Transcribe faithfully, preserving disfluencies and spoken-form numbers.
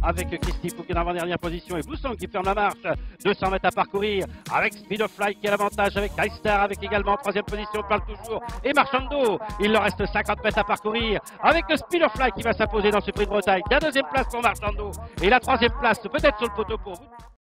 avec Christy Fouquet en avant-dernière position et Blue Song qui ferme la marche. deux cents mètres à parcourir avec Speed of Fly qui a l'avantage avec Ice Star avec également en troisième position, parle toujours, et Marchando. Il leur reste cinquante mètres à parcourir avec le Speed of Fly qui va s'imposer dans ce prix de Bretagne. La deuxième place pour Marchando et la troisième place peut-être sur le poteau pour vous.